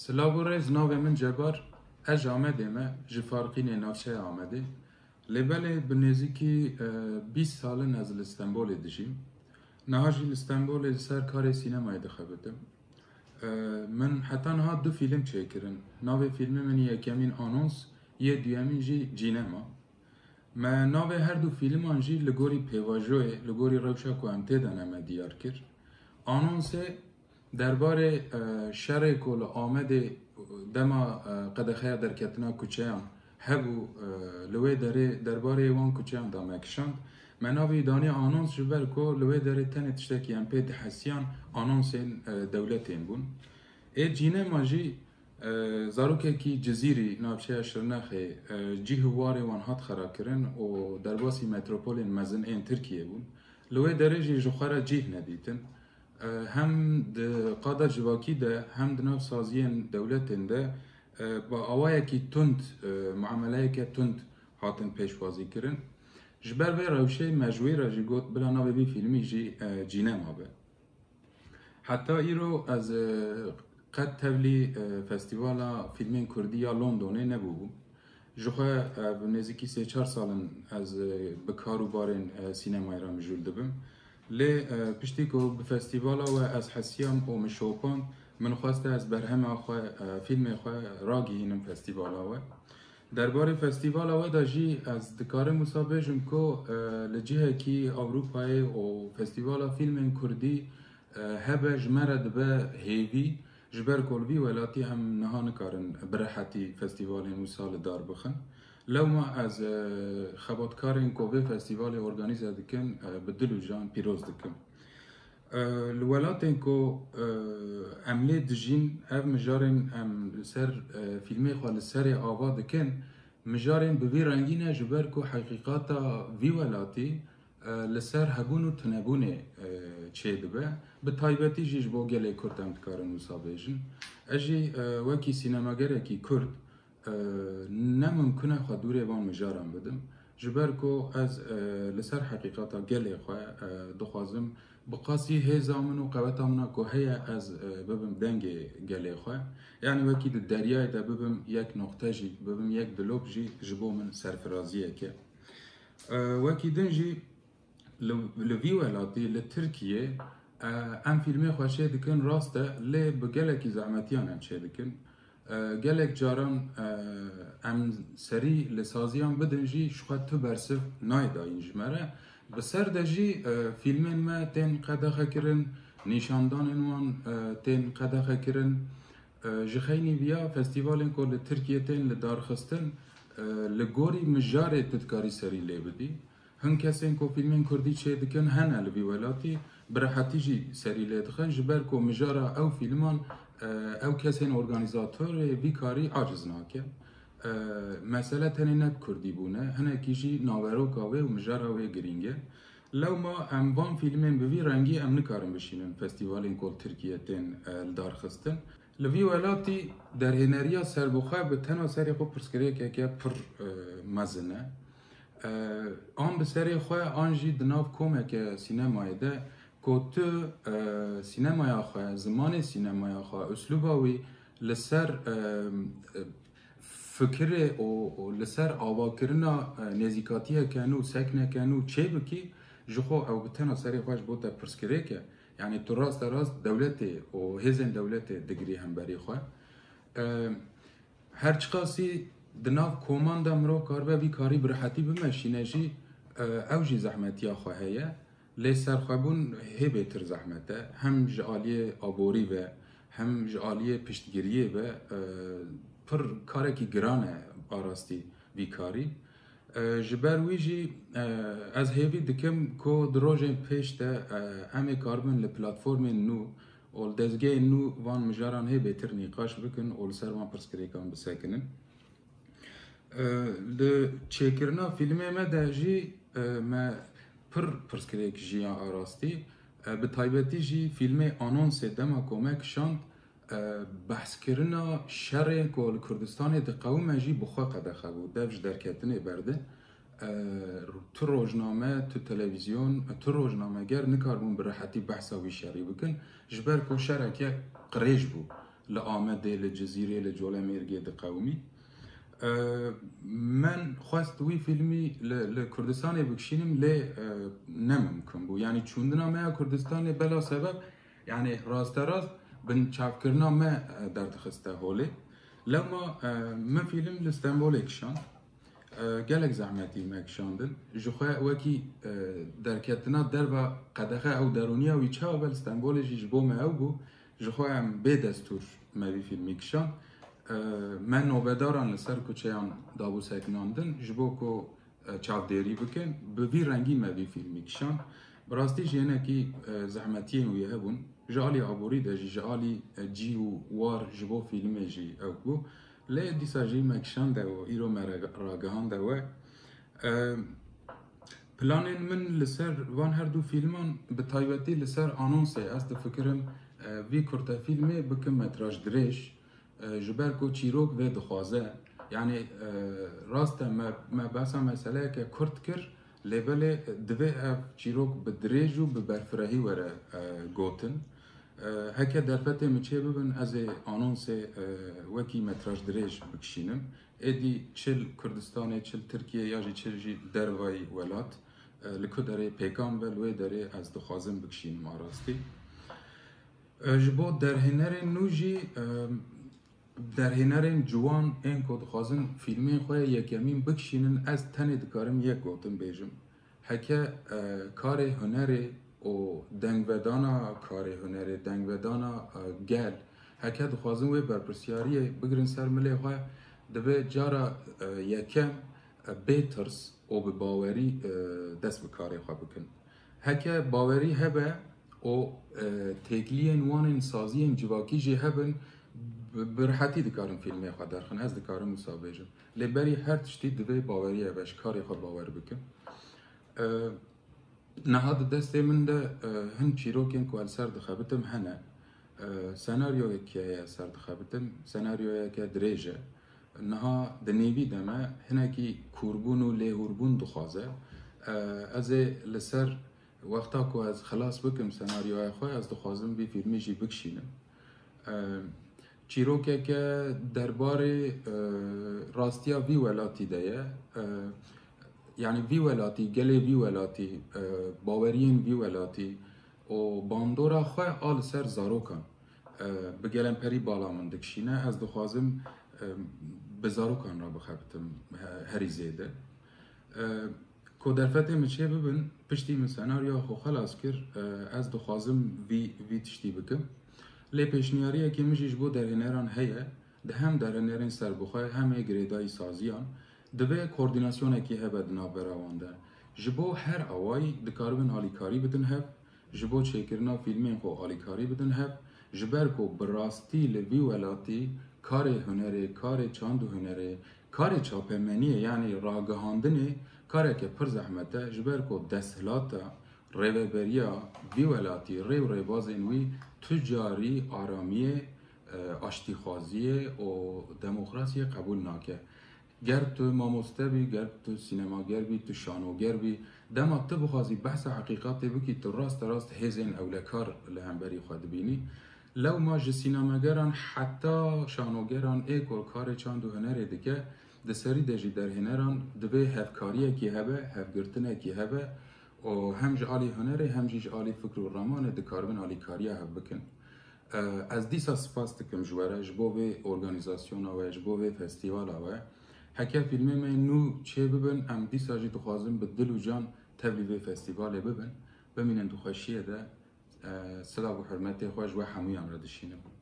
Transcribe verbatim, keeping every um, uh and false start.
سلاورز ناو من جبار اج آمده ما جفارقین نافچه آمده لبله بنزیکی بیست سال نزل استانبول دشیم نهاجی استانبول سر کار سینمای دخبتم من حتی نها دو فیلم چکرن ناو فیلم من یکمین آنونس یه دیامین جی جینما ما ناو هر دو فیلم آنجی لگوری پیواجوه لگوری روشا کو امته دانم دیار کر آنونس درباره شر کل آمده دما قدخه درکتنا کوچه‌ام هبو لوی داره درباره وان کوچه‌ام دامکشاند مناوی دانی آنونس جبر کو لوی داره تن تشتکی ام پی حسیان آنونس دولتین بون ای جینه ماجی زاروکه کی جزیری نابچه شرنخه جی هواره وان هات خراب کرن و درباسی متروپولین مزن این ترکیه بون لوی داره جی جخاره جیه ندیتن هم د قاده جواکی ده هم د ناو سازیین دولتین ده با آوائه کی تند معامله که تند هاتن پیشوازی کرن جبر به روشه مجوی را جی گوت بلا ناو بی فیلمی جی جینه ما به حتی ایرو از قد تولی فستیوالا فیلمین کردی یا لندونه نبود جوخه نزدیکی سه چهار سالن از بکارو بارن سینمای را مجول دبم لی پشتی که به فستیوالا و از حسیام و مشوپان من خواسته از برهم آخواه فیلم خواه راگی اینم فستیوالا و درباره فستیوالا و داجی از دکار مسابقه جم که لجهه کی اروپای و فستیوالا فیلم کردی هبه جمرد به هیوی جبر کلوی ولاتی هم نهان کارن برحتی فستیوال موسال دار بخن لو ما از خباتکارن کوبه فستیوال ارگانیزه دکن بدلو جان پیروز دکن الولاتن کو عملی دجین اف مجارن ام سر فیلمی خال سر آوا دکن مجارن به وی رنگینه جبر کو حقیقاتا وی ولاتی لسر هبونو تنبونه چه دبه به تایبتی جیش با گله کردم دکارن مسابقه جن اجی وکی سینماگره کی کرد نممکنه خدوره وان مجارم بدم جبر کو از لسر حقیقتا گله خواه دخوازم بقاسی هزامن و قوتامنا کو هیا از ببم دنگ گله خواه یعنی وکی د دریای ده ببم یک نقطه جی ببم یک دلوب جی جبو من سرفرازیه که وکی دنجی لوی ولاتی لترکیه ام فیلمی خوشه دکن راسته لی بگله کی زحمتیان هم چه دکن گلک جاران ام سری لسازیان بدنجی شخواد تو برسف نایدا اینج مره بسر دجی فیلمین ما تین قدخه کرن نیشاندان انوان تین قدخه کرن جخینی بیا فستیوالین کل ترکیه تین لدارخستن لگوری مجاره تدکاری سری لی بدی هن کسین کو فیلمین کردی چه دکن هنه لبی ولاتی برحتی جی سری لی دخن جبر کو مجاره او فیلمان او کسین ارگانیزاتور وی کاری عاجز ناکه مسئله تنه نب کردی بونه هنه کیجی ناورو کاوه و مجاره و گرینگه لو ما ام وان فیلمین به وی رنگی ام نکارم بشینن فستیوالین کل ترکیه تین دارخستن لوی ولاتی در هنریا سربخواه به تنها سری خوب پرسکریه که که پر مزنه آن به سری خواه آنجی دناف کومه که سینمای ده که تو سینمای خواه زمان سینمای خواه اسلوباوی لسر فکر و لسر آوا کرنا نزیکاتیه کنو سکنه کنو چه بکی جخو او بتنا سری خواهش بوده پرسکره که یعنی تو راست راست دولته و هزن دولته دگری هم بری خواه هر چقاسی دناف کومانده مرو کاربه بی کاری برحتی بمشینه جی او جی زحمتی خواهیه لی سرخوابون هی بهتر زحمته هم جعالی آبوری و هم جعالی پشتگیریه و پر کاره کی گرانه آراستی بیکاری جبر ویجی از هیوی دکم کو دروژن پیشته همه کاربن لپلاتفورم نو اول دزگه نو وان مجاران هی بهتر نیقاش بکن اول سر وان پرسکری کن بسکنن ل چکرنا فیلمه ما داجی ما پر پرسکریک جیان آراستی به تایبتی جی فیلم آنونس دما کومک شاند بحث کرنا شر کل کردستان دقوم جی بخوا قدخه بود دفج درکتنه برده تو روزنامه تو تلویزیون تو روزنامه گر نکاربون برحتی بحثاوی شری بکن جبر کو شرکه قریش بود لآمده لجزیره لجوله میرگی قومی من خواست وی فیلمی لکردستان بکشینم لی نممکن بو یعنی چوندنا ما کردستان بلا سبب یعنی راست راست بن چاپ کرنا ما در تخسته هولی لما من فیلم لستانبول اکشان گلک زحمتی مکشاندن جخوا وکی درکتنا در و قدخه او درونیا وی چه اول استانبول جیجبو ما او بو جخوا هم به دستور موی فیلم اکشان من نوبداران لسر کچیان دابو سکناندن جبو کو چاپ دیری بکن به وی رنگی موی فیلم اکشان براستی جینه کی زحمتی وی هبون جالی عبوری ده جالی جی و وار جبو فیلم جی او بو لی دیسا جی مکشان ده و ایرو مراگهان ده و پلانین من لسر وان هر دو فیلمان به تایبتی لسر آنونسه است فکرم وی کرتا فیلمه بکم متراژ دریش جبر کو چیروک و دخوازه یعنی راست ما ما بحثا مسئله که کرد کر لیبل دوی اف چیروک به دریج و به برفرهی وره گوتن هکه درفت میچه ببین از آنونس وکی متراژ دریج بکشینم ادی چل کردستان چل ترکیه یا چل جی دروای ولات لکدره پیکان بلوی داره از دخوازم بکشینم آراستی جبو در هنر نوجی در هنرین جوان این کد خازن فیلمی خواه یکمین بکشینن از تنه دکارم یک گوتم بیجم هکه کار هنری و دنگودانا کار هنری دنگودانا گل هکه دخوازن وی برپرسیاریه بگرن سر ملی خواه دوی جارا یکم بیترس و به باوری دست بکاری خواه بکن هکه باوری هبه و تکلین وانین سازین جواکی جی هبن برحتی دکارم فیلمی خواه درخن از دکارم مصابیجم لبری هر تشتی دوی باوریه باش کاری خواه باور بکن نهاد دسته من ده هن چیروکین که سر دخابتم هنه سناریوی که سر دخابتم سناریوی که دریجه نها دنیوی دمه هنه کی کوربون و لیهوربون دخوازه از لسر وقتا که از خلاص بکم سناریوی خواه از دخوازم بی فیلمی جی بکشینم چیروکه که درباره راستیا وی ولاتی ده یعنی وی ولاتی گلی وی ولاتی باورین وی ولاتی و باندورا خواه آل سر زاروکان بگلن پری بالا من دکشینه از دخوازم به زاروکان را بخبتم هری زیده که در فتح مچه ببین پشتی من سناریا خو خلاص کر از دخوازم وی, وی تشتی بکم لی پیشنیاریه که مجیش بو در هنران هیه ده هم در هنرین سر بخواه همه گریدای سازیان دوی کوردیناسیونه که هبه دنا براوانده جبو هر اوای دکاربن آلیکاری بدن هب جبو چیکرنا فیلمین خو آلیکاری بدن هب جبر کو براستی لوی ولاتی کار هنره کار چاندو هنره کار چاپمنیه یعنی راگهاندنه کاره که پر زحمته جبر کو دستلاتا ریوبریا وی ولاتی ریو ریبازین وی تجاری آرامیه آشتیخوازیه و دموکراسی قبول ناکه گر تو ماموسته بی گر تو سینماگر بی تو شانوگر بی دما تو بخوازی بحث حقیقت بکی تو راست راست هزین اولکار لهمبری خود بینی لو ما جه سینماگران حتی شانوگران ایکل کار چاند و هنره دیگه دسری دجی در هنران دوی هفکاریه کی هبه هفگرتنه کی هبه و هم جالی هنره هم جالی فکر و رمان دکاربن آلی کاریه هب بکن از دیسا سپاس دکم جواره جبو به ارگانیزاسیون و جبو به فستیوال و هکه فیلمه من نو چه ببین ام دیسا جی دخوازم به دل و جان تبلی به فستیوال ببین ببینن تو خوشیه ده صدا و حرمت خوش و حموی امرا دشینه